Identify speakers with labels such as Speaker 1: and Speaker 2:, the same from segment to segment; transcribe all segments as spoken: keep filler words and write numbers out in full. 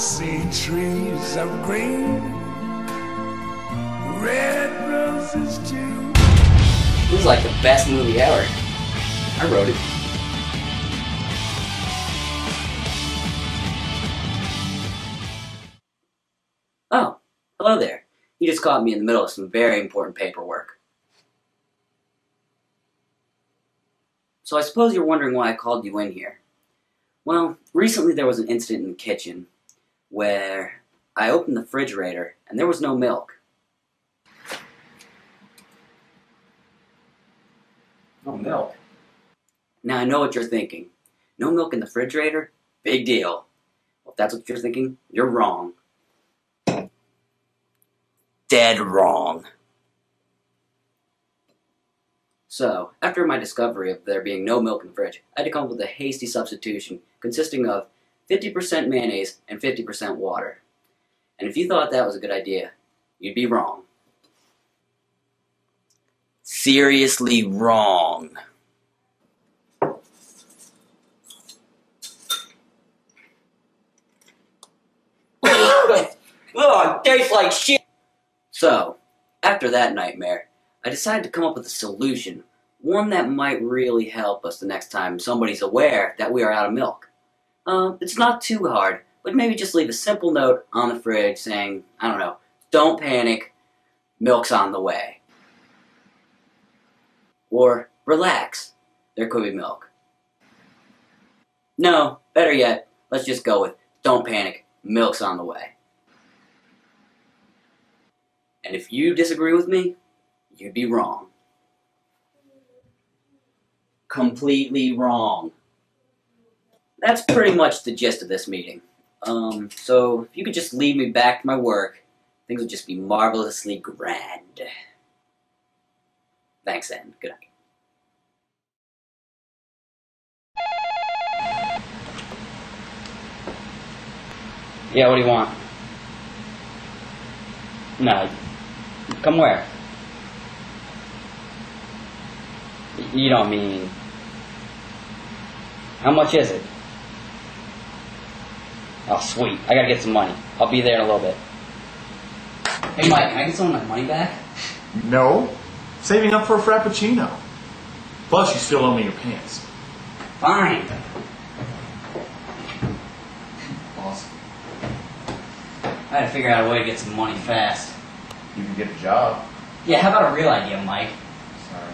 Speaker 1: see trees of green, red roses too.
Speaker 2: This is like the best movie ever. I wrote it. Oh, hello there. You just caught me in the middle of some very important paperwork. So I suppose you're wondering why I called you in here. Well, recently there was an incident in the kitchen where I opened the refrigerator and there was no milk. No milk? Now I know what you're thinking. No milk in the refrigerator? Big deal. Well, if that's what you're thinking, you're wrong. Dead wrong. So, after my discovery of there being no milk in the fridge, I had to come up with a hasty substitution consisting of fifty percent mayonnaise and fifty percent water. And if you thought that was a good idea, you'd be wrong. Seriously wrong. Oh, it tastes like shit! So, after that nightmare, I decided to come up with a solution, one that might really help us the next time somebody's aware that we are out of milk. Uh, it's not too hard, but maybe just leave a simple note on the fridge saying, I don't know, don't panic, milk's on the way. Or, relax, there could be milk. No, better yet, let's just go with, don't panic, milk's on the way. And if you disagree with me, you'd be wrong. Completely wrong. That's pretty much the gist of this meeting. Um, so if you could just lead me back to my work, things would just be marvelously grand. Thanks, and good night. Yeah, what do you want? No. Come where? You don't mean... How much is it? Oh, sweet. I gotta get some money. I'll be there in a little bit. Hey, Mike, can I get some of my money back?
Speaker 3: No. Saving up for a Frappuccino. Plus, you still owe me your pants.
Speaker 2: Fine.
Speaker 3: Awesome.
Speaker 2: I had to figure out a way to get some money fast.
Speaker 3: You can get a job.
Speaker 2: Yeah, how about a real idea, Mike?
Speaker 3: Sorry.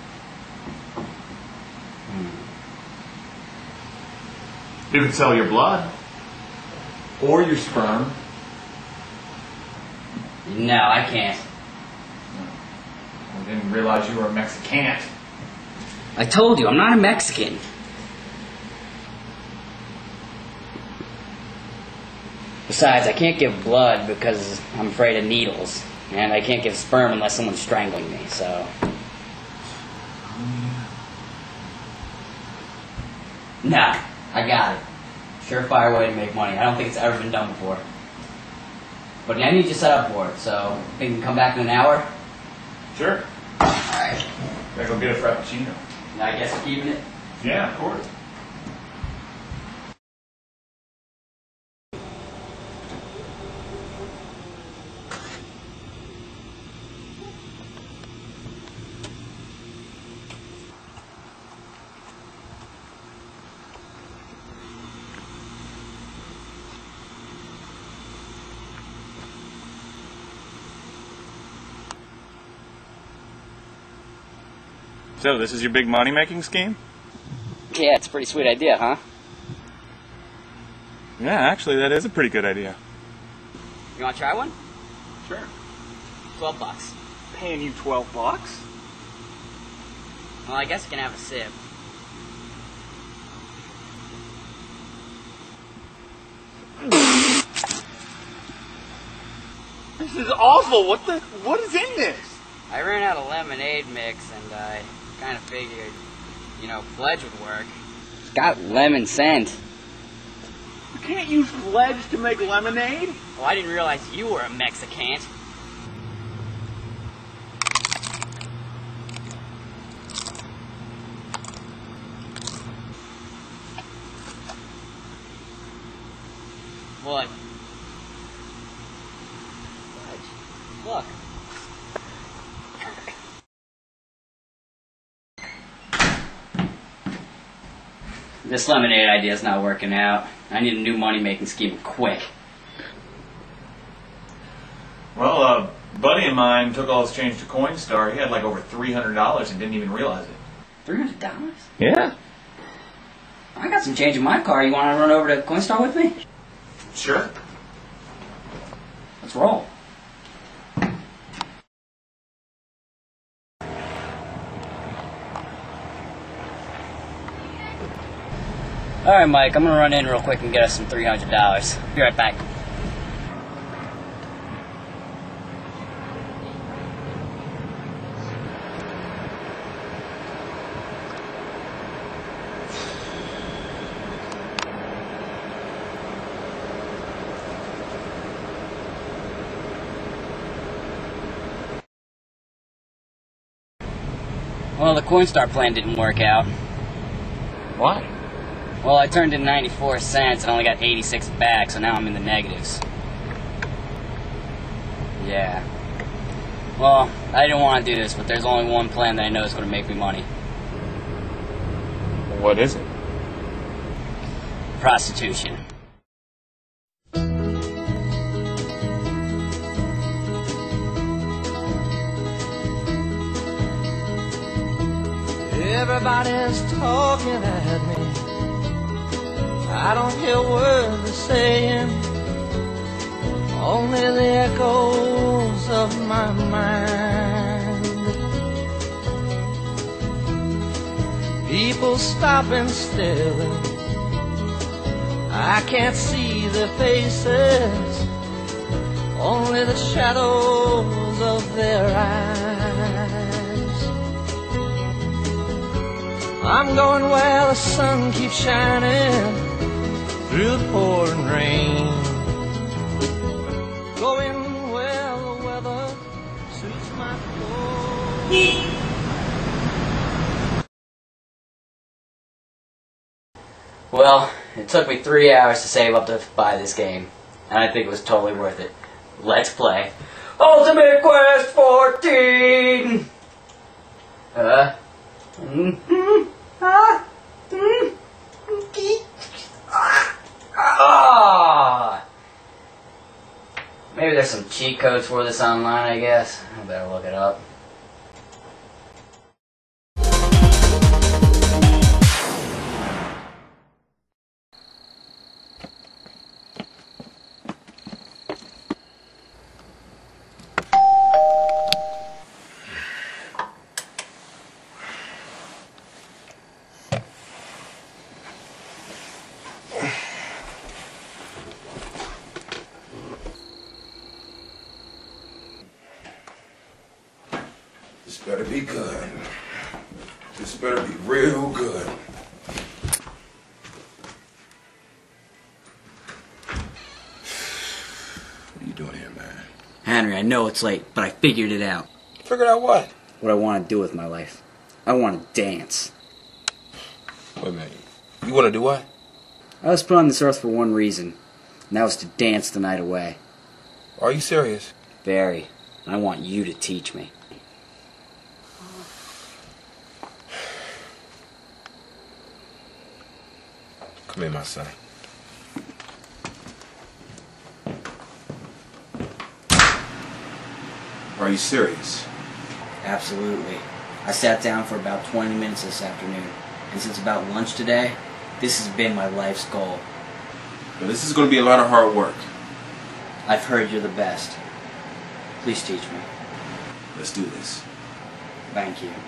Speaker 3: You can sell your blood. Or your sperm.
Speaker 2: No, I can't.
Speaker 3: I didn't realize you were a Mexican.
Speaker 2: I told you, I'm not a Mexican. Besides, I can't give blood because I'm afraid of needles. And I can't give sperm unless someone's strangling me, so... Nah, I got it. Surefire way to make money. I don't think it's ever been done before. But I need you set up for it, so think you can come back in an hour?
Speaker 3: Sure.
Speaker 2: Alright.
Speaker 3: Gotta go get a Frappuccino.
Speaker 2: Now I guess you're keeping it?
Speaker 3: Yeah, of course.
Speaker 4: So, this is your big money-making scheme?
Speaker 2: Yeah, it's a pretty sweet idea, huh?
Speaker 4: Yeah, actually, that is a pretty good idea.
Speaker 2: You want to try one?
Speaker 4: Sure.
Speaker 2: Twelve bucks.
Speaker 4: Paying you twelve bucks?
Speaker 2: Well, I guess I can have a sip.
Speaker 4: This is awful. What the? What is in this?
Speaker 2: I ran out of lemonade mix, and I kind of figured, you know, Pledge would work. It's got lemon scent.
Speaker 4: You can't use Pledge to make lemonade.
Speaker 2: Oh, I didn't realize you were a Mexican. What? This lemonade idea is not working out. I need a new money-making scheme quick.
Speaker 3: Well, a buddy of mine took all his change to Coinstar. He had like over three hundred dollars and didn't even realize it.
Speaker 2: three hundred dollars?
Speaker 3: Yeah.
Speaker 2: I got some change in my car. You want to run over to Coinstar with me?
Speaker 3: Sure.
Speaker 2: Let's roll. Alright, Mike, I'm gonna run in real quick and get us some three hundred dollars. Be right back. Well, the Coinstar plan didn't work out.
Speaker 3: Why?
Speaker 2: Well, I turned in ninety-four cents and only got eighty-six back, so now I'm in the negatives. Yeah. Well, I didn't want to do this, but there's only one plan that I know is going to make me money.
Speaker 3: What is it?
Speaker 2: Prostitution.
Speaker 5: Everybody's talking at me. I don't hear words they're saying, only the echoes of my mind. People stopping still, I can't see their faces, only the shadows of their eyes. I'm going where the sun keeps shining through the pouring rain, going where the weather suits my clothes.
Speaker 2: Well, it took me three hours to save up to buy this game, and I think it was totally worth it. Let's play Ultimate Quest fourteen! Uh... Mm-hmm. Ah! Mm-hmm. Ah! Maybe there's some cheat codes for this online, I guess. I better look it up.
Speaker 1: This better be good. This better be real good. What are you doing here, man?
Speaker 2: Henry, I know it's late, but I figured it out.
Speaker 1: Figured out what?
Speaker 2: What I want to do with my life. I want to dance.
Speaker 1: Wait a minute. You want to do what?
Speaker 2: I was put on this earth for one reason, and that was to dance the night away.
Speaker 1: Are you serious?
Speaker 2: Very. And I want you to teach me.
Speaker 1: Come here, my son. Are you serious?
Speaker 2: Absolutely. I sat down for about twenty minutes this afternoon, and since about lunch today, this has been my life's goal.
Speaker 1: Well, this is going to be a lot of hard work.
Speaker 2: I've heard you're the best. Please teach me.
Speaker 1: Let's do this.
Speaker 2: Thank you.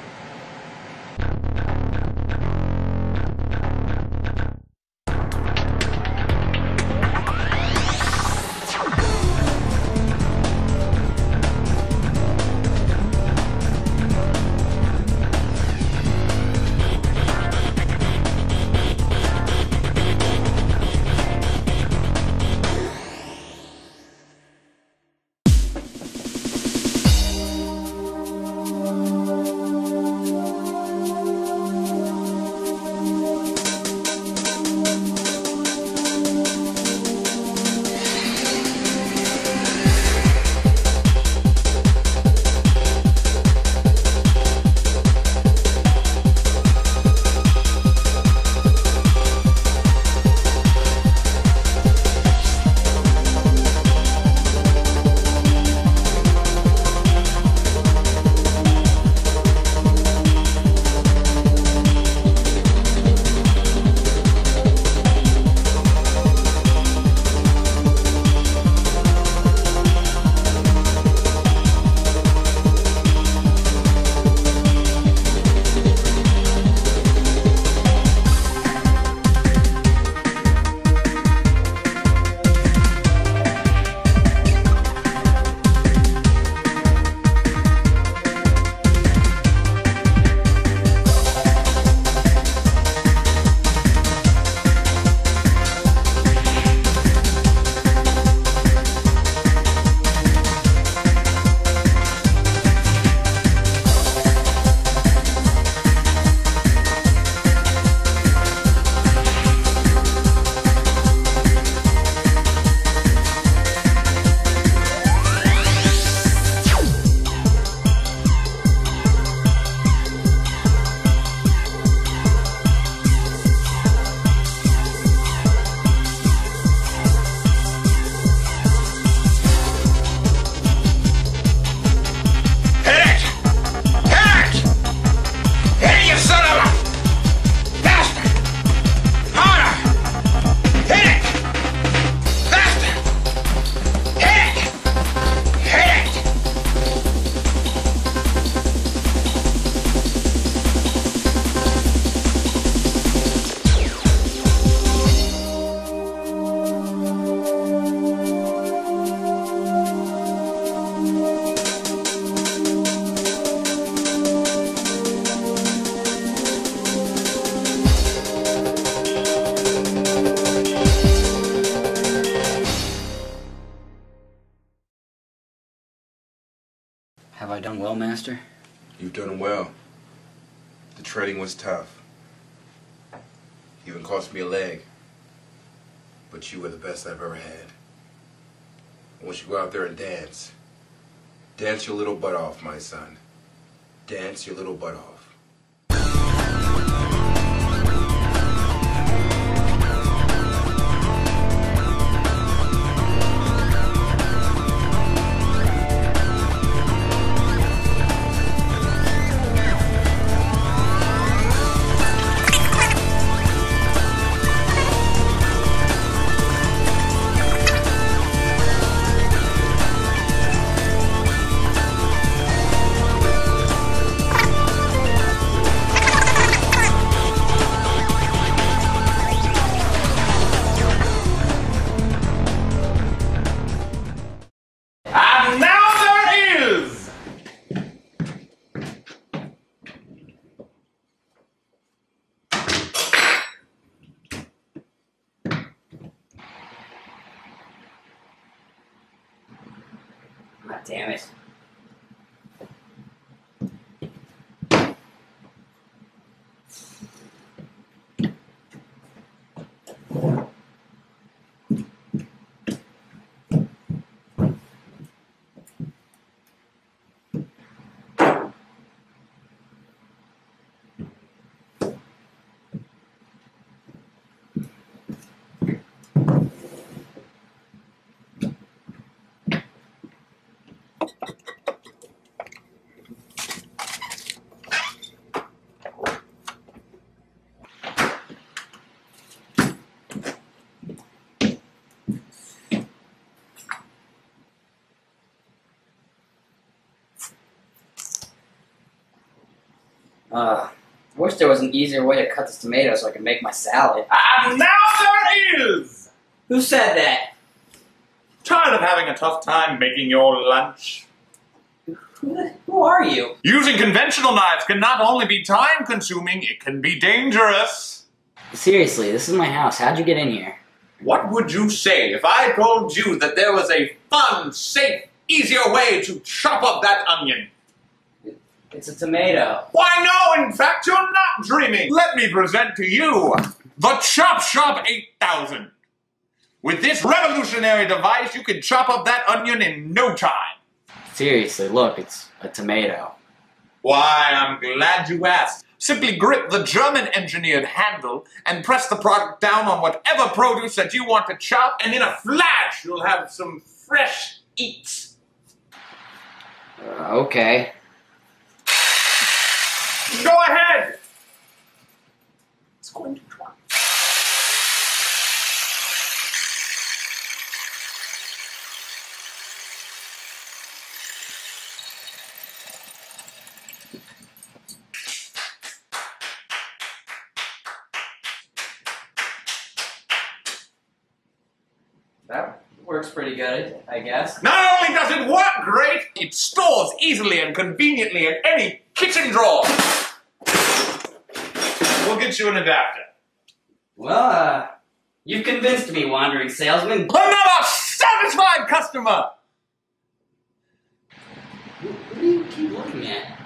Speaker 2: master.
Speaker 1: You've done well. The trading was tough. Even cost me a leg. But you were the best I've ever had. I want you to go out there and dance. Dance your little butt off, my son. Dance your little butt off.
Speaker 3: And now there is!
Speaker 2: God damn it. Uh, I wish there was an easier way to cut this tomato so I could make my salad.
Speaker 3: And now there is!
Speaker 2: Who said that?
Speaker 3: Tired of having a tough time making your lunch?
Speaker 2: Who, the, who are you?
Speaker 3: Using conventional knives can not only be time-consuming, it can be dangerous.
Speaker 2: Seriously, this is my house. How'd you get in here?
Speaker 3: What would you say if I told you that there was a fun, safe, easier way to chop up that onion?
Speaker 2: It's a tomato.
Speaker 3: Why no, in fact, you're not dreaming. Let me present to you the Chop Shop eight thousand. With this revolutionary device, you can chop up that onion in no time.
Speaker 2: Seriously, look, it's a tomato.
Speaker 3: Why, I'm glad you asked. Simply grip the German-engineered handle and press the product down on whatever produce that you want to chop, and in a flash, you'll have some fresh eats.
Speaker 2: Uh, okay.
Speaker 3: Go ahead! It's going to try.
Speaker 2: That works pretty good, I guess.
Speaker 3: Not only does it work great, it stores easily and conveniently in any kitchen drawer. We'll get you an adapter.
Speaker 2: Well, uh, you've convinced me, wandering salesman.
Speaker 3: Another satisfied customer!
Speaker 2: What do you keep looking at?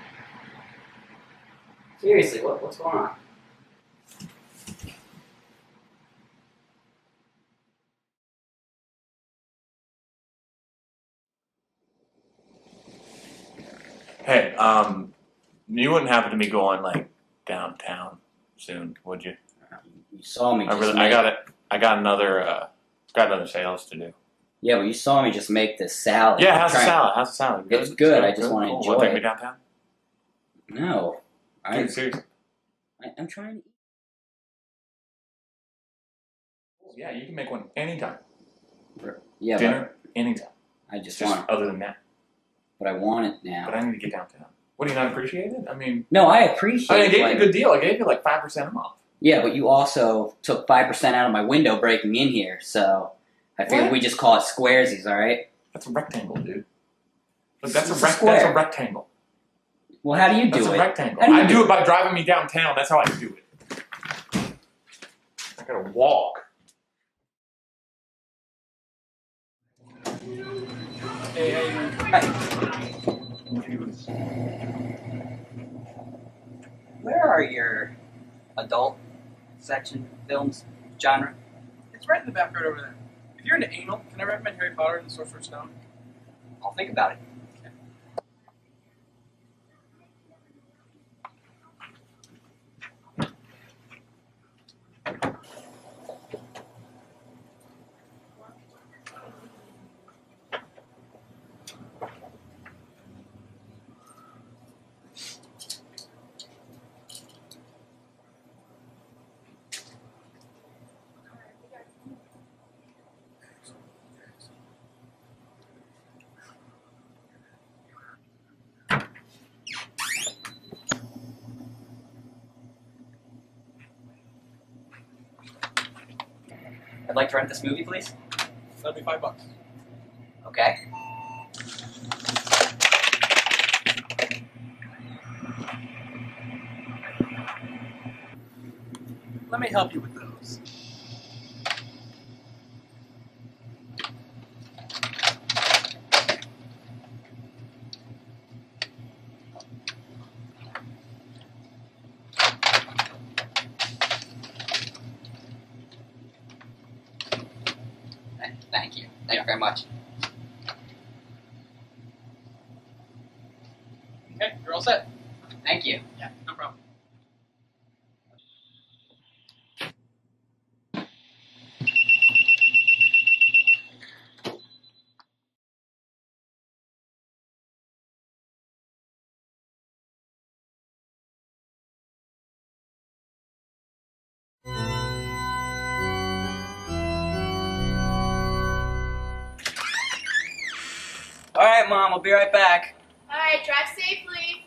Speaker 2: Seriously, what, what's going on?
Speaker 3: Hey, um, you wouldn't happen to be going, like, downtown soon, would you?
Speaker 2: You saw me
Speaker 3: I
Speaker 2: just
Speaker 3: really,
Speaker 2: make...
Speaker 3: I got it. I got another, uh, got another sales to do.
Speaker 2: Yeah, but you saw me just make this salad.
Speaker 3: Yeah, how's the
Speaker 2: Trying-
Speaker 3: salad? How's the salad?
Speaker 2: It's good, I just wanna
Speaker 3: Cool.
Speaker 2: enjoy
Speaker 3: Wanna take
Speaker 2: it.
Speaker 3: me downtown?
Speaker 2: No. I,
Speaker 3: Dude, seriously.
Speaker 2: I, I'm trying to eat.
Speaker 3: Yeah, you can make one anytime.
Speaker 2: Yeah,
Speaker 3: Dinner, anytime.
Speaker 2: but I just,
Speaker 3: Just
Speaker 2: want
Speaker 3: other than that.
Speaker 2: But I want it now.
Speaker 3: But I need to get downtown. What, do you not appreciate it? I mean,
Speaker 2: No, I appreciate
Speaker 3: I, mean, I
Speaker 2: it.
Speaker 3: gave
Speaker 2: like-
Speaker 3: you a good deal. I gave you like five percent off.
Speaker 2: Yeah, but you also took five percent out of my window breaking in here, so I figured
Speaker 3: What?
Speaker 2: we just call it squaresies, alright?
Speaker 3: That's a rectangle, dude. Look, that's a,
Speaker 2: It's a
Speaker 3: rec-
Speaker 2: square.
Speaker 3: that's a rectangle.
Speaker 2: Well, how do you do
Speaker 3: That's
Speaker 2: it?
Speaker 3: a rectangle.
Speaker 2: How do you
Speaker 3: I do
Speaker 2: do
Speaker 3: it by driving me downtown. That's how I do it. I gotta walk.
Speaker 2: Hey, Where are your adult section films genre?
Speaker 6: It's right in the back right over there. If you're into anal, can I recommend Harry Potter and the Sorcerer's Stone?
Speaker 2: I'll think about it. I'd like to rent this movie, please.
Speaker 6: That'll be five bucks.
Speaker 2: Okay.
Speaker 6: Let me help you with those.
Speaker 2: Thank you. Thank you very much.
Speaker 6: Okay, you're all set.
Speaker 2: Thank you.
Speaker 6: Yeah, no problem.
Speaker 2: All right, Mom. I'll be right back.
Speaker 7: All right, drive safely.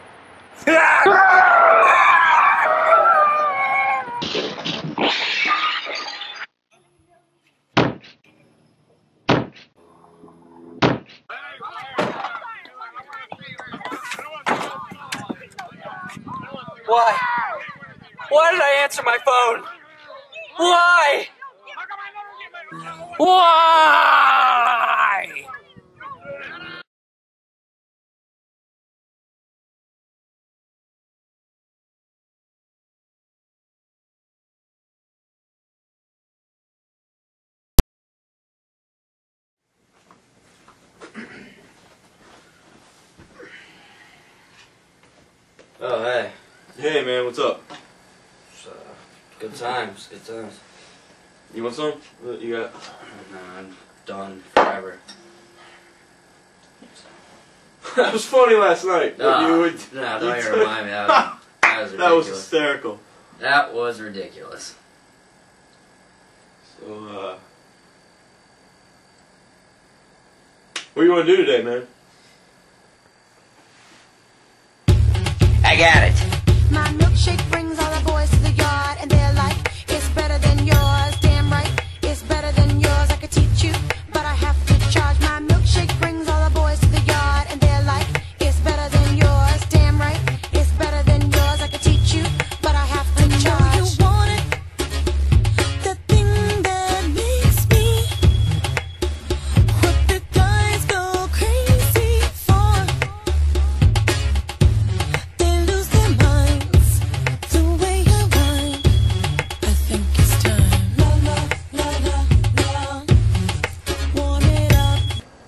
Speaker 2: What?
Speaker 8: Why? Why did I answer my phone? Why? Why?
Speaker 9: Oh, hey.
Speaker 10: Hey, man, what's up?
Speaker 9: It's, uh, good times, good times.
Speaker 10: You want some? What you got?
Speaker 9: No, I'm done forever.
Speaker 10: That was funny last night.
Speaker 9: No,
Speaker 10: you would,
Speaker 9: no,
Speaker 10: you
Speaker 9: don't even
Speaker 10: took-
Speaker 9: remind me. That was, that was ridiculous.
Speaker 10: That was hysterical.
Speaker 9: That was ridiculous.
Speaker 10: So, uh... what do you want to do today, man?
Speaker 8: I got it.
Speaker 11: My milkshake brings all the boys to the yard, and they're like, it's better than yours. Damn right, it's better than yours. I could teach you, but I have to charge. My milkshake brings all the boys to the yard, and they're like, it's better than yours. Damn right, it's better than yours. I could teach you, but I have to charge. You want it? The thing that makes me, what the guys go crazy for. They lose their minds the way you whine. I think it's time. La la la la la. Warm it up.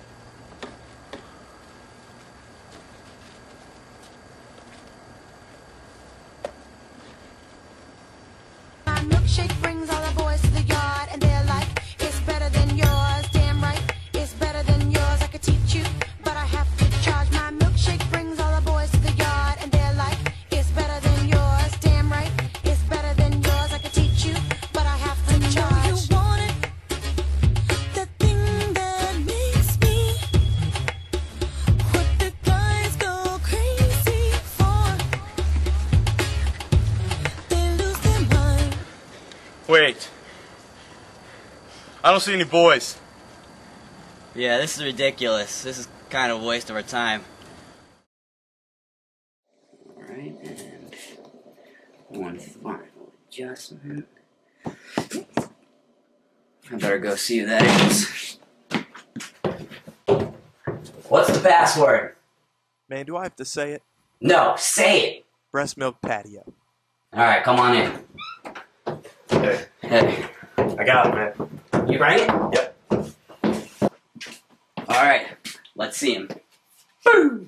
Speaker 11: My milkshake brings all the boys to the yard, and they're like, it's better than yours. Damn right, it's better than yours. I could teach you, but I have to charge. My milkshake brings all the boys to the yard, and they're like, it's better than yours. Damn right, it's better than yours. I could teach you, but I have to charge. You want it? The thing that makes me, what the guys go crazy for. They lose their mind.
Speaker 10: Wait. I don't see any boys.
Speaker 8: Yeah, this is ridiculous. This is kind of a waste of our time.
Speaker 2: Alright, and one final adjustment. I better go see who that is. What's the password?
Speaker 12: Man, do I have to say it?
Speaker 2: No, say it!
Speaker 12: Breast milk patio.
Speaker 2: Alright, come on in.
Speaker 10: Hey.
Speaker 2: Hey,
Speaker 10: I got it, man.
Speaker 2: you bring it?
Speaker 10: Yep.
Speaker 2: Alright, let's see him. Boom!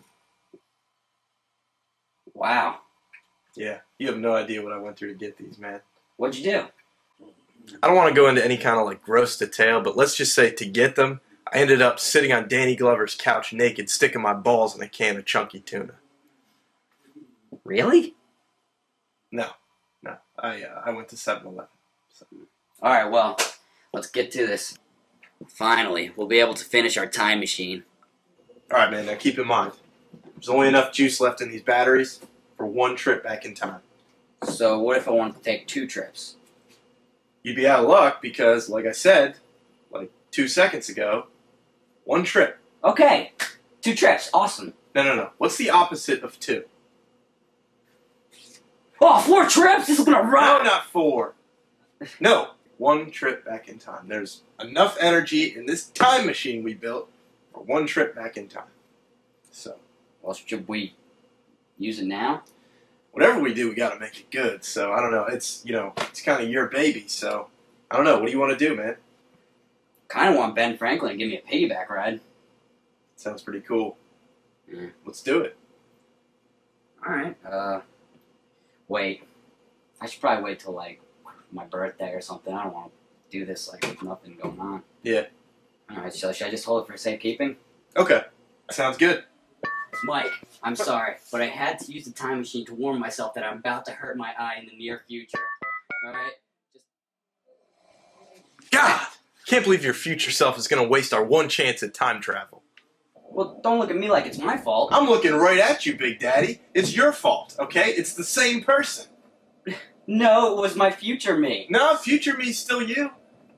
Speaker 2: Wow,
Speaker 10: Yeah, you have no idea what I went through to get these, man.
Speaker 2: what'd you do?
Speaker 10: I don't want to go into any kind of like gross detail, but let's just say to get them, I ended up sitting on Danny Glover's couch naked, sticking my balls in a can of chunky tuna.
Speaker 2: Really?
Speaker 10: No, no, I uh, I went to seven eleven. So.
Speaker 2: Alright, well, let's get to this. Finally, we'll be able to finish our time machine.
Speaker 10: All right, man. Now keep in mind, there's only enough juice left in these batteries for one trip back in time.
Speaker 2: So what if I wanted to take two trips?
Speaker 10: You'd be out of luck because, like I said, like two seconds ago, one trip.
Speaker 2: Okay, two trips, awesome.
Speaker 10: No, no, no. What's the opposite of two?
Speaker 2: Oh, four trips? This is gonna
Speaker 10: No,
Speaker 2: rock!
Speaker 10: not four. No, one trip back in time. There's enough energy in this time machine we built for one trip back in time. So,
Speaker 2: Well, should we use it now?
Speaker 10: whatever we do, we got to make it good. So, I don't know. It's, you know, it's kind of your baby. So, I don't know. What do you want to do, man?
Speaker 2: Kind of want Ben Franklin to give me a piggyback ride.
Speaker 10: Sounds pretty cool.
Speaker 2: Yeah.
Speaker 10: Let's do it.
Speaker 2: Alright, uh, wait. I should probably wait till, like, my birthday or something. I don't want to do this, like, with nothing going on.
Speaker 10: Yeah.
Speaker 2: Alright, so should I just hold it for safekeeping?
Speaker 10: Okay. Sounds good.
Speaker 2: Mike, I'm sorry, but I had to use the time machine to warn myself that I'm about to hurt my eye in the near future. Alright? Just...
Speaker 10: God! Can't believe your future self is going to waste our one chance at time travel.
Speaker 2: Well, don't look at me like it's my fault.
Speaker 10: I'm looking right at you, Big Daddy. It's your fault, okay? It's the same person.
Speaker 2: No, it was my future me.
Speaker 10: No, future me's still you.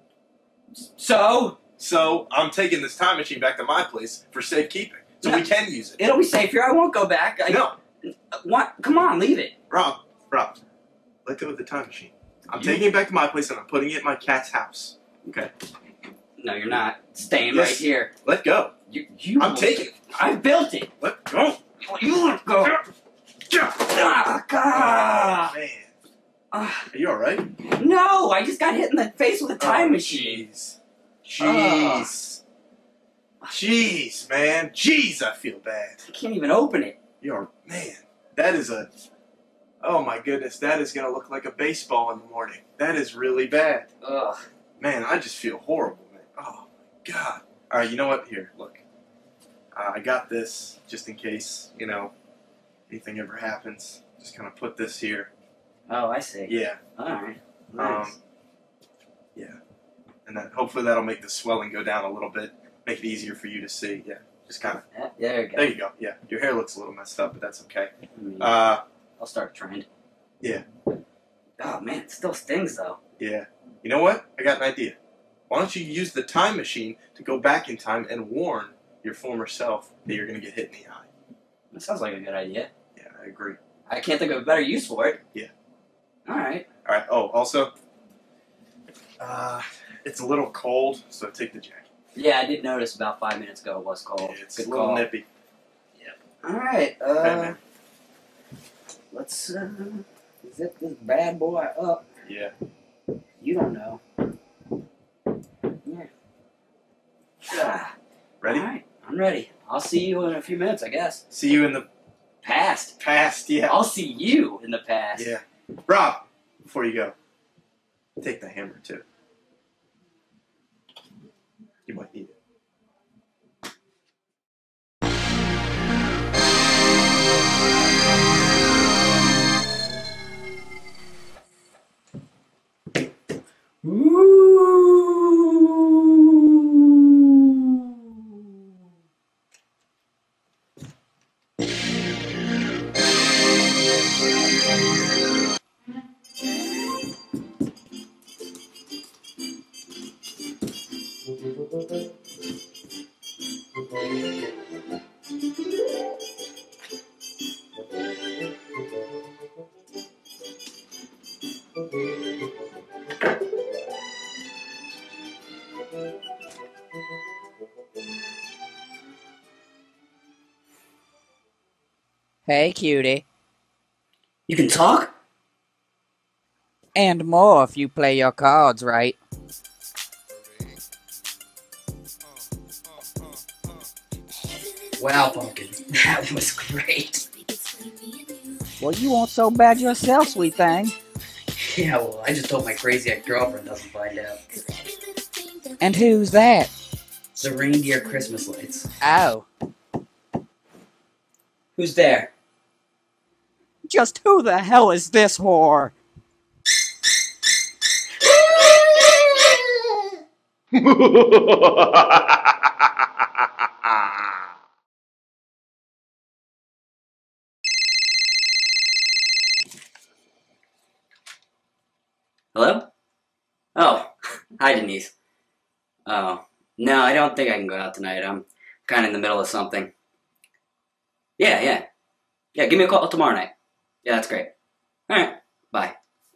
Speaker 2: So?
Speaker 10: So, I'm taking this time machine back to my place for safekeeping, so
Speaker 2: No.
Speaker 10: we can use it.
Speaker 2: It'll be safe here. I won't go back. I,
Speaker 10: No.
Speaker 2: What? Come on, leave it.
Speaker 10: Rob, Rob, let go of the time machine. I'm you... taking it back to my place and I'm putting it in my cat's house. Okay.
Speaker 2: No, you're not. Staying
Speaker 10: yes.
Speaker 2: right here.
Speaker 10: Let go.
Speaker 2: You, you
Speaker 10: I'm taking it.
Speaker 2: I built it.
Speaker 10: Let go.
Speaker 2: You let go. Ah, God.
Speaker 10: Oh, man. Uh, Are you alright?
Speaker 2: No, I just got hit in the face with a time
Speaker 10: oh,
Speaker 2: machine.
Speaker 10: Jeez. Jeez. Uh, Jeez, man. Jeez, I feel bad.
Speaker 2: I can't even open it.
Speaker 10: You're, man, that is a, oh my goodness, that is going to look like a baseball in the morning. That is really bad.
Speaker 2: Ugh.
Speaker 10: Man, I just feel horrible, man. Oh, my God. All right, you know what? Here, look. Uh, I got this just in case, you know, anything ever happens. Just kind of put this here.
Speaker 2: Oh, I see.
Speaker 10: Yeah.
Speaker 2: All right. Nice.
Speaker 10: Um, yeah. And then hopefully that'll make the swelling go down a little bit, make it easier for you to see. Yeah. Just kind of.
Speaker 2: Yeah, there you go.
Speaker 10: There you go. Yeah. Your hair looks a little messed up, but that's okay.
Speaker 2: Mm,
Speaker 10: uh,
Speaker 2: I'll start a trend.
Speaker 10: Yeah.
Speaker 2: Oh, man, it still stings, though.
Speaker 10: Yeah. You know what? I got an idea. Why don't you use the time machine to go back in time and warn your former self that you're going to get hit in the eye?
Speaker 2: That sounds like a good idea.
Speaker 10: Yeah, I agree.
Speaker 2: I can't think of a better use for it.
Speaker 10: Yeah.
Speaker 2: All right.
Speaker 10: All right. Oh, also, uh, it's a little cold, so take the jacket.
Speaker 2: Yeah, I did notice about five minutes ago it was cold.
Speaker 10: Yeah, it's
Speaker 2: good
Speaker 10: a little
Speaker 2: call.
Speaker 10: nippy.
Speaker 2: Yeah. All right. Uh,
Speaker 10: okay, man.
Speaker 2: Let's uh, zip this bad boy up.
Speaker 10: Yeah.
Speaker 2: You don't know. Yeah. Ah.
Speaker 10: Ready?
Speaker 2: All right. I'm ready. I'll see you in a few minutes, I guess.
Speaker 10: See you in the
Speaker 2: past.
Speaker 10: Past, yeah.
Speaker 2: I'll see you in the past.
Speaker 10: Yeah. Rob, before you go, take the hammer too. You might need it.
Speaker 13: Hey, cutie.
Speaker 2: You can talk?
Speaker 13: And more if you play your cards right.
Speaker 2: Wow, Pumpkin. That was great.
Speaker 13: Well, you want so bad yourself, sweet thing.
Speaker 2: Yeah, well, I just hope my crazy girlfriend doesn't find out.
Speaker 13: And who's that?
Speaker 2: The reindeer Christmas lights.
Speaker 13: Oh.
Speaker 2: Who's there?
Speaker 13: Just who the hell is this whore?
Speaker 2: Hello? Oh, hi Denise. Oh, no, I don't think I can go out tonight. I'm kind of in the middle of something. Yeah, yeah. Yeah, give me a call tomorrow night. Yeah, that's great. Alright, bye.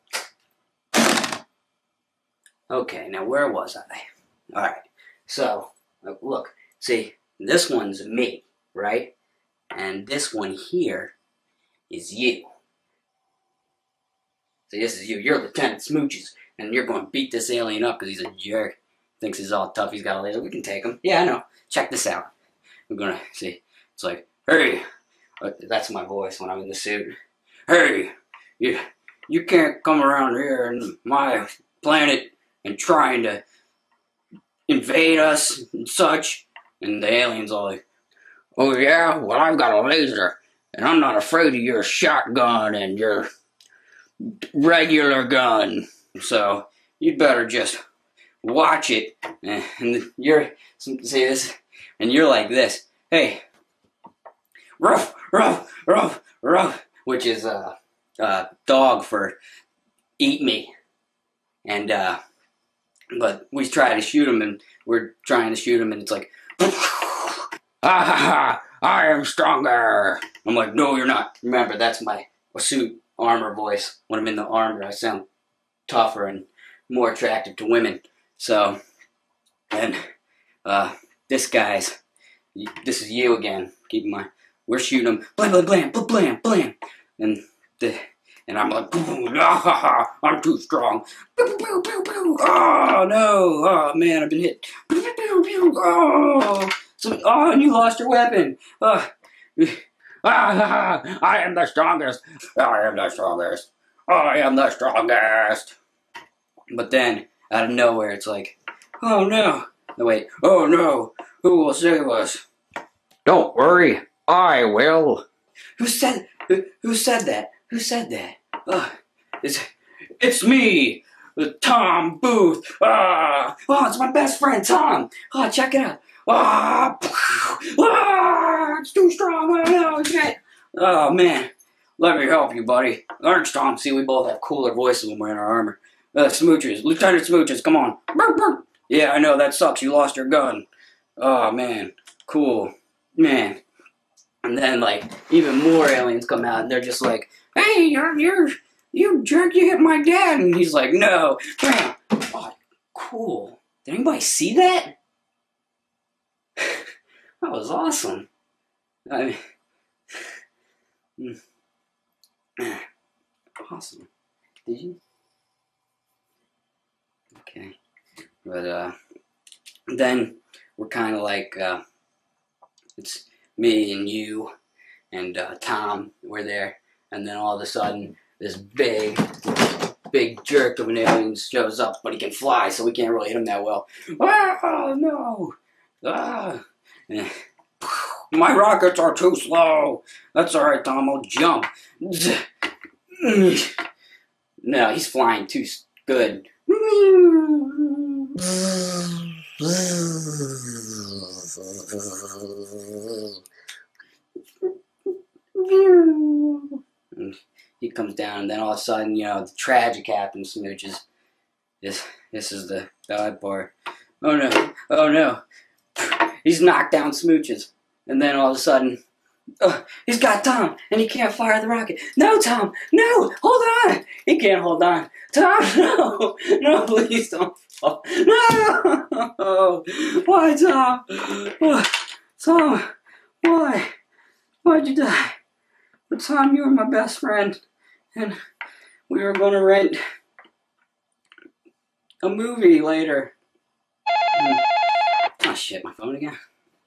Speaker 2: Okay, now where was I? Alright, so, look, see, this one's me, right? And this one here is you. See, this is you. You're Lieutenant Smooches, and you're going to beat this alien up because he's a jerk. Thinks he's all tough, he's got a laser. We can take him. Yeah, I know. Check this out. We're going to, see, it's like, hey, that's my voice when I'm in the suit. Hey, you, you can't come around here in my planet and trying to invade us and such. And the alien's all like, oh yeah, well I've got a laser, and I'm not afraid of your shotgun and your regular gun. So you'd better just watch it. And you're, see this, and you're like this. Hey, ruff, ruff, ruff, ruff, which is a uh, uh, dog for eat me. And uh, but we try to shoot him, and we're trying to shoot him, and it's like, ah ha ha, I am stronger. I'm like, no, you're not. Remember, that's my suit. armor voice. When I'm in the armor, I sound tougher and more attractive to women. So, and uh, this guy's, this is you again. Keep in mind, we're shooting him, blam, blam, blam, blam, blam, blam, and the, and I'm like, ah, I'm too strong. Oh no! Oh man, I've been hit. Oh, so, oh, and you lost your weapon. Oh. Ah, I am the strongest. I am the strongest. I am the strongest. But then, out of nowhere, it's like, oh no. No, wait. Oh no. Who will save us? Don't worry. I will. Who said, who, who said that? Who said that? Uh, it's, it's me, Tom Booth. Ah, oh, it's my best friend, Tom. Oh, check it out. Ah, ah, it's too strong. Oh, shit. Oh, man. Let me help you, buddy. Ernst, Tom. See, we both have cooler voices when we're in our armor. Uh, Smooches. Lieutenant Smooches, come on. Yeah, I know, that sucks. You lost your gun. Oh, man. Cool. Man. And then, like, even more aliens come out, and they're just like, hey, you're, you're, you jerk, you hit my dad. And he's like, no. Bam. Oh, cool. Did anybody see that? That was awesome. I mean, awesome. Did you? Okay. But, uh, then we're kind of like, uh, it's me and you and, uh, Tom, we're there. And then all of a sudden, this big, big jerk of an alien shows up, but he can fly, so we can't really hit him that well. Ah, no! Ah! My rockets are too slow. That's alright, Tom, I'll jump. No, he's flying too good. He comes down, and then all of a sudden, you know, the tragic happens, Smooches. This, this is the bad part. Oh no, oh no. He's knocked down Smooches. And then all of a sudden, uh, he's got Tom, and he can't fire the rocket. No, Tom, no, hold on. He can't hold on. Tom, no, no, please don't fall. No, why, Tom? Why? Tom, why? Why'd you die? But Tom, you were my best friend, and we were going to rent a movie later. Hmm. Oh shit, my phone again.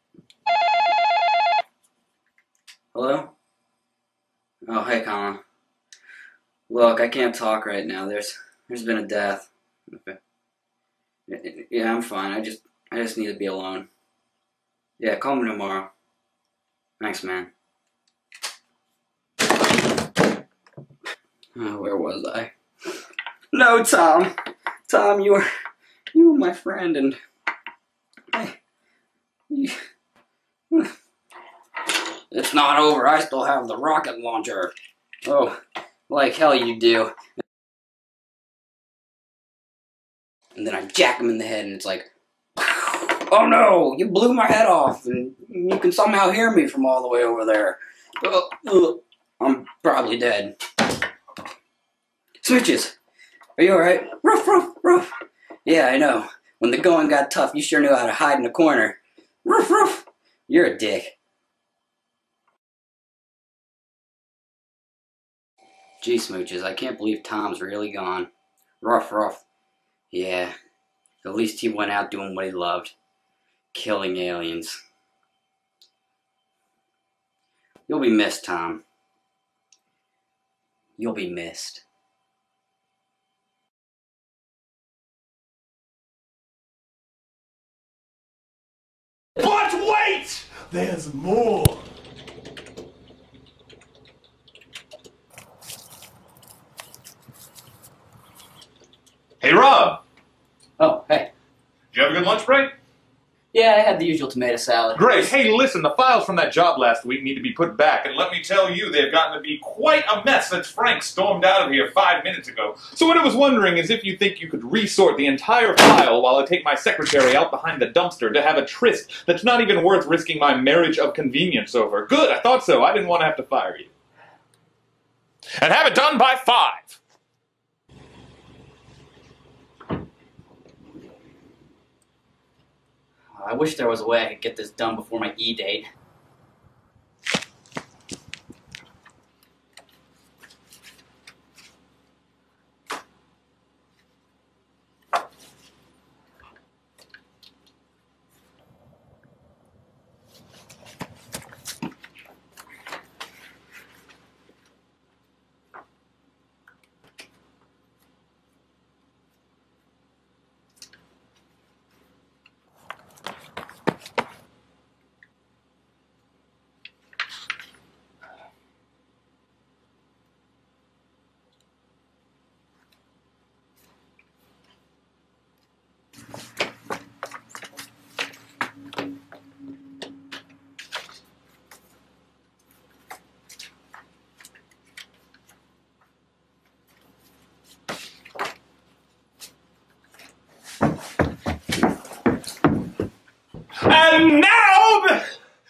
Speaker 2: Hello? Oh, hey, Colin. Look, I can't talk right now. There's, there's been a death. Okay. Yeah, I'm fine. I just, I just need to be alone. Yeah, call me tomorrow. Thanks, man. Oh, where was I? No, Tom. Tom, you were, you were my friend, and I, you, it's not over. I still have the rocket launcher. Oh, like hell you do. And then I jack him in the head, and it's like, oh no, you blew my head off, and you can somehow hear me from all the way over there. Uh, uh, I'm probably dead. Switches, are you alright? Ruff, ruff, ruff. Yeah, I know. When the going got tough, you sure knew how to hide in a corner. Ruff, ruff. You're a dick. Gee, Smooches, I can't believe Tom's really gone. Ruff, ruff. Yeah, at least he went out doing what he loved. Killing aliens. You'll be missed, Tom. You'll be missed.
Speaker 14: But wait! There's more!
Speaker 3: Hey, Rob!
Speaker 2: Oh, hey.
Speaker 3: Did you have a good lunch break?
Speaker 2: Yeah, I had the usual tomato salad.
Speaker 3: Great. Hey, listen, the files from that job last week need to be put back, and let me tell you, they've gotten to be quite a mess since Frank stormed out of here five minutes ago. So what I was wondering is if you think you could resort the entire file while I take my secretary out behind the dumpster to have a tryst that's not even worth risking my marriage of convenience over. Good, I thought so. I didn't want to have to fire you. And have it done by five.
Speaker 2: I wish there was a way I could get this done before my E-date.
Speaker 3: And now, the...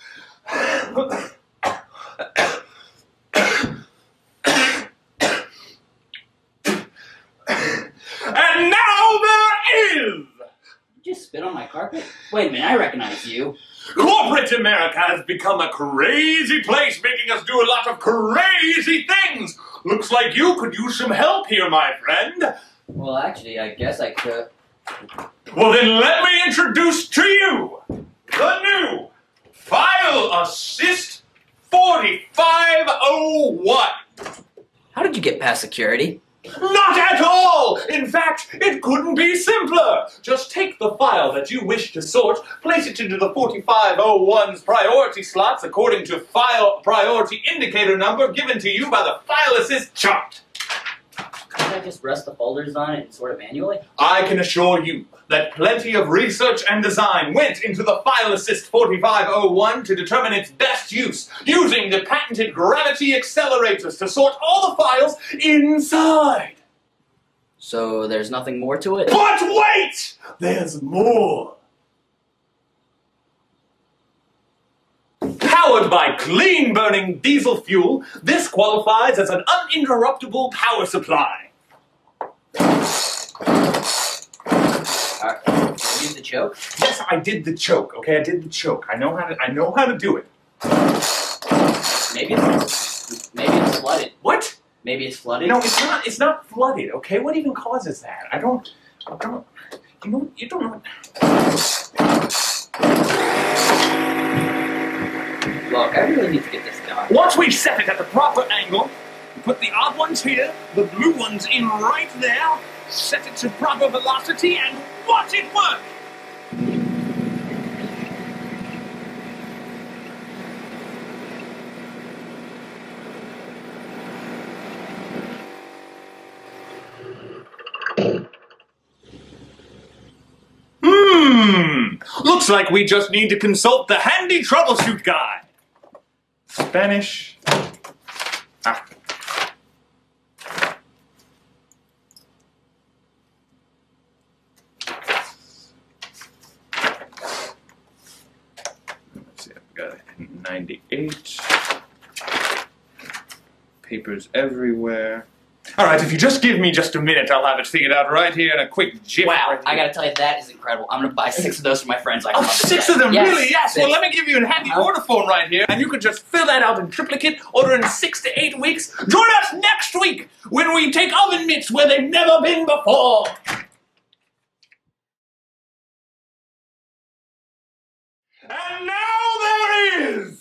Speaker 3: and now there is...
Speaker 2: Did you just spit on my carpet? Wait a minute, I recognize you.
Speaker 3: Corporate America has become a crazy place, making us do a lot of crazy things. Looks like you could use some help here, my friend.
Speaker 2: Well, actually, I guess I could.
Speaker 3: Well, then let me introduce to you the new File Assist forty-five oh one.
Speaker 2: How did you get past security?
Speaker 3: Not at all! In fact, it couldn't be simpler. Just take the file that you wish to sort, place it into the forty-five oh one's priority slots according to file priority indicator number given to you by the File Assist chart.
Speaker 2: Can't I just rest the folders on it and sort it manually?
Speaker 3: I can assure you that plenty of research and design went into the File Assist forty-five oh one to determine its best use, using the patented gravity accelerators to sort all the files inside.
Speaker 2: So there's nothing more to it?
Speaker 3: But wait! There's more! Powered by clean-burning diesel fuel, this qualifies as an uninterruptible power supply.
Speaker 2: Alright, did you do the choke?
Speaker 3: Yes, I did the choke, okay? I did the choke. I know how to I know how to do it.
Speaker 2: Maybe it's maybe it's flooded.
Speaker 3: What?
Speaker 2: Maybe it's flooded.
Speaker 3: No, it's not it's not flooded, okay? What even causes that? I don't I don't you know you don't know.
Speaker 2: Look, I really need to get this done.
Speaker 3: Once we set it at the proper angle, put the odd ones here, the blue ones in right there, set it to proper velocity, and watch it work! Hmm, looks like we just need to consult the handy troubleshoot guide. Spanish. Ah. Let's see, I've got ninety-eight. Papers everywhere. All right, if you just give me just a minute, I'll have it figured out right here in a quick jiff.
Speaker 2: Wow,
Speaker 3: right
Speaker 2: I gotta tell you, that is incredible. I'm gonna buy six of those for my friends. I
Speaker 3: Oh,
Speaker 2: can
Speaker 3: six of them,
Speaker 2: yes,
Speaker 3: really? Yes.
Speaker 2: six.
Speaker 3: Well, let me give you a handy
Speaker 2: Uh-huh.
Speaker 3: order form right here, and you can just fill that out in triplicate, order in six to eight weeks. Join us next week when we take oven mitts where they've never been before. And now there is...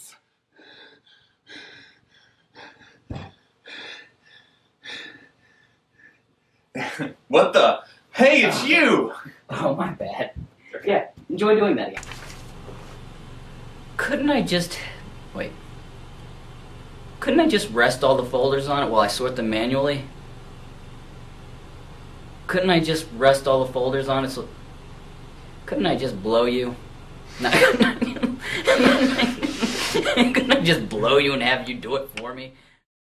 Speaker 3: What the? Hey, it's you!
Speaker 2: Oh, my bad. Yeah, enjoy doing that again. Couldn't I just... Wait. Couldn't I just rest all the folders on it while I sort them manually? Couldn't I just rest all the folders on it so... Couldn't I just blow you? No, couldn't I just blow you and have you do it for me?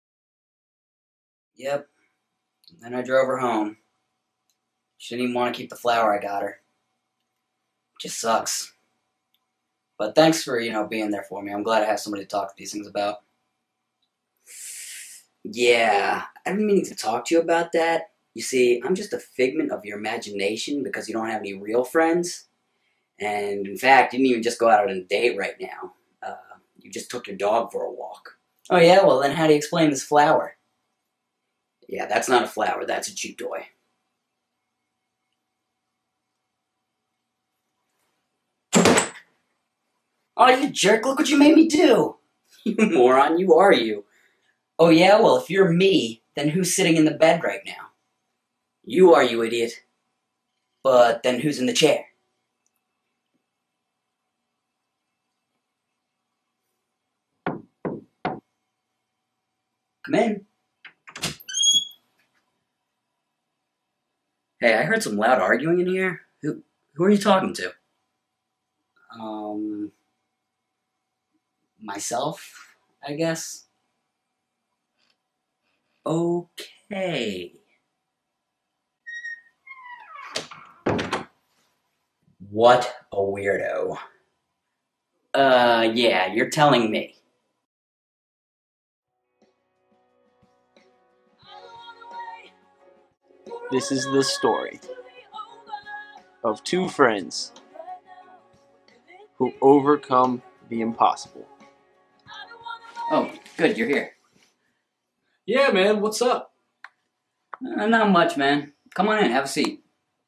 Speaker 2: Yep. Then I drove her home. She didn't even want to keep the flower I got her. Just sucks. But thanks for, you know, being there for me. I'm glad I have somebody to talk these things about. Yeah, I've been meaning to talk to you about that. You see, I'm just a figment of your imagination because you don't have any real friends. And in fact, you didn't even just go out on a date right now. Uh, you just took your dog for a walk. Oh yeah? Well then how do you explain this flower? Yeah, that's not a flower, that's a chew toy. Oh, you jerk, look what you made me do! You moron, you are you. Oh yeah? Well, if you're me, then who's sitting in the bed right now? You are, you idiot. But then who's in the chair? Come in. Hey, I heard some loud arguing in here. Who, who are you talking to? Um, myself, I guess. Okay. What a weirdo. Uh, yeah, you're telling me.
Speaker 12: This is the story of two friends who overcome the impossible.
Speaker 2: Oh, good, you're here.
Speaker 15: Yeah, man, what's up?
Speaker 2: Uh, not much, man. Come on in, have a seat.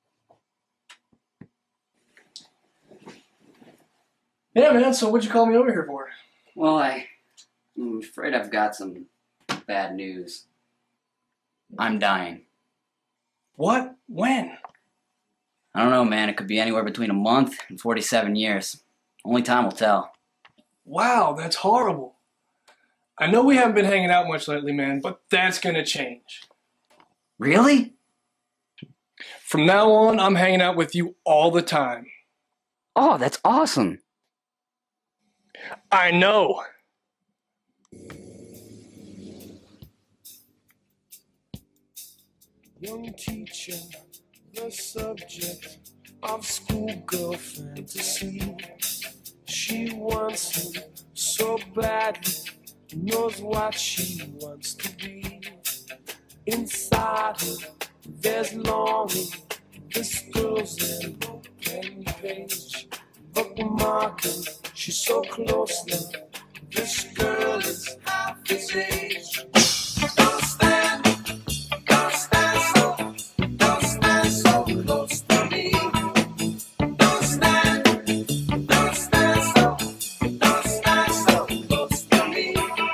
Speaker 15: Yeah, man, so what'd you call me over here for?
Speaker 2: Well, I, I'm afraid I've got some bad news. I'm dying.
Speaker 15: What? When?
Speaker 2: I don't know, man. It could be anywhere between a month and forty-seven years. Only time will tell.
Speaker 15: Wow, that's horrible. I know we haven't been hanging out much lately, man, but that's gonna change.
Speaker 2: Really?
Speaker 15: From now on, I'm hanging out with you all the time.
Speaker 2: Oh, that's awesome.
Speaker 15: I know.
Speaker 14: Young teacher, the subject of schoolgirl fantasy. She wants him so badly, knows what she wants to be. Inside her, there's longing. This girl's an open page, bookmarking. She's so close now. This girl is half his age. Don't stand, don't stand so, don't stand so close to me. Don't stand, don't stand so, don't stand so close to me.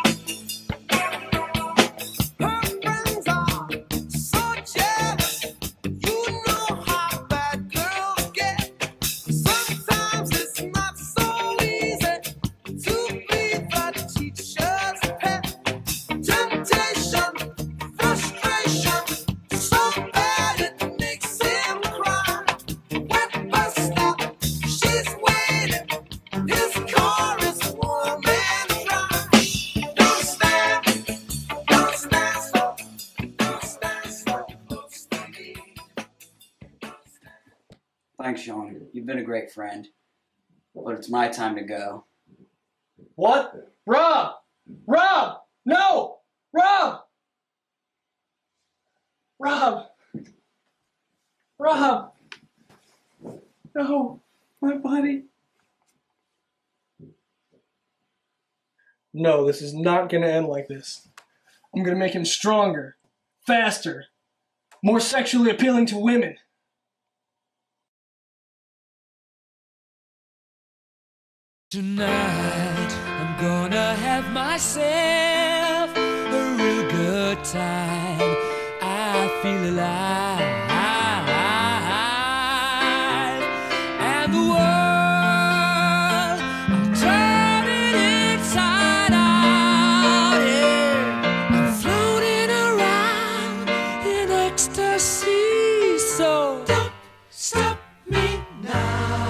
Speaker 14: Her friends are so jealous. You know how bad girls get. Sometimes it's not so easy to be the teacher's pet. Temptation, frustration, so bad it makes him cry. Wet bus stop, she's waiting. His car is warm and dry. Don't stand, don't stand so, don't stand so close to me.
Speaker 2: Thanks, Sean. You've been a great friend. But it's my time to go.
Speaker 15: What? Rob! Rob! No! Rob! Rob! Rob! No, my buddy. No, this is not gonna end like this. I'm gonna make him stronger, faster, more sexually appealing to women.
Speaker 5: Tonight, I'm gonna have myself a real good time. I feel alive, and the world, I'm turning inside out. Yeah, I'm floating around in ecstasy. So don't stop me now.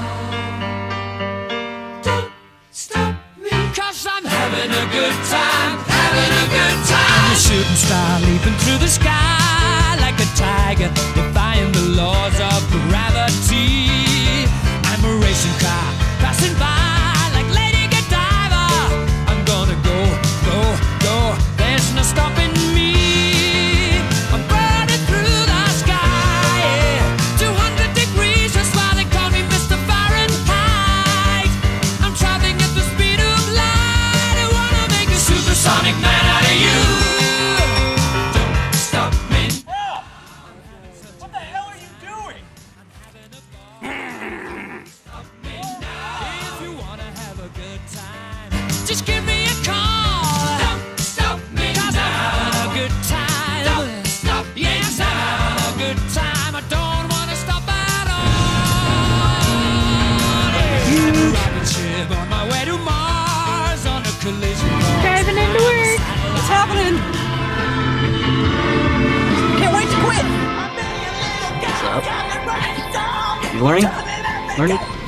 Speaker 5: Stop me, cause I'm having a good time, having a good time. I'm a shooting star leaping through the sky like a tiger, defying the laws of gravity. I'm a racing car passing by like Lady Godiva. I'm gonna go, go, go, there's no stopping me. Just give me a call. Don't stop me now. I'm having a good time. Don't stop me yes, now. I'm having a good time. I don't want to stop at all. Yeah. Rocket ship on my way to Mars on a collision course.
Speaker 13: Driving into work. What's happening? Can't wait to quit.
Speaker 2: What's up? You learning? Learning?